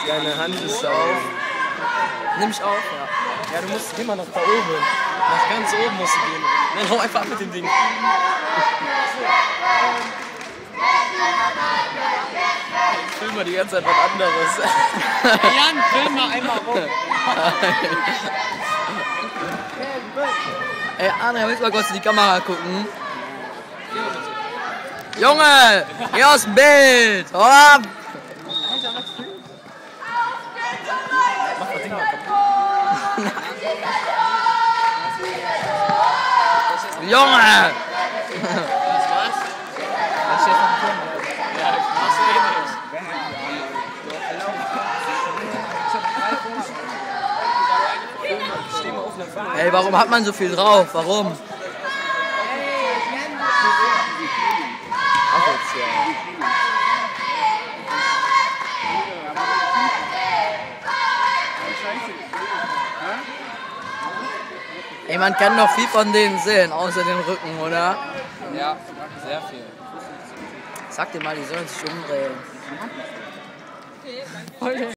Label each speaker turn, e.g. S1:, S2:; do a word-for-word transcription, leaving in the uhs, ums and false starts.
S1: Deine Hand ist auf.
S2: Nimm ich auf, ja.
S1: Ja, du musst immer nach da oben. Nach ganz oben musst du gehen. Dann hau einfach ab mit dem Ding. Ich film mal die ganze Zeit was anderes.
S2: Jan, film mal einmal rum. Ey, André, willst du mal kurz in die Kamera gucken? Junge, geh aus dem Bild! Hau ab!
S1: Mach das Ding mal kaputt.
S2: Junge!
S1: Was war's?
S2: Das steht vom Turm.
S1: Ja, ich mach's eh nicht. Steh mal auf einer Fahne.
S2: Ey, warum hat man so viel drauf? Warum?
S1: Ach jetzt, ja.
S2: Ey, man kann noch viel von denen sehen, außer den Rücken, oder?
S1: Ja, sehr viel.
S2: Sag dir mal, die sollen sich umdrehen.